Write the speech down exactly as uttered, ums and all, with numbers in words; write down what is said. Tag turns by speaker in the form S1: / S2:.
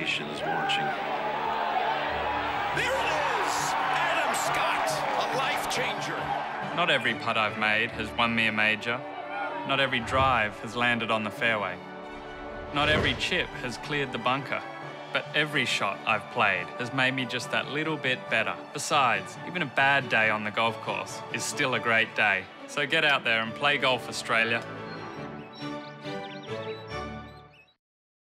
S1: nations watching.
S2: There it is! Adam Scott, a life changer.
S3: Not every putt I've made has won me a major. Not every drive has landed on the fairway. Not every chip has cleared the bunker. But every shot I've played has made me just that little bit better. Besides, even a bad day on the golf course is still a great day. So get out there and play golf, Australia.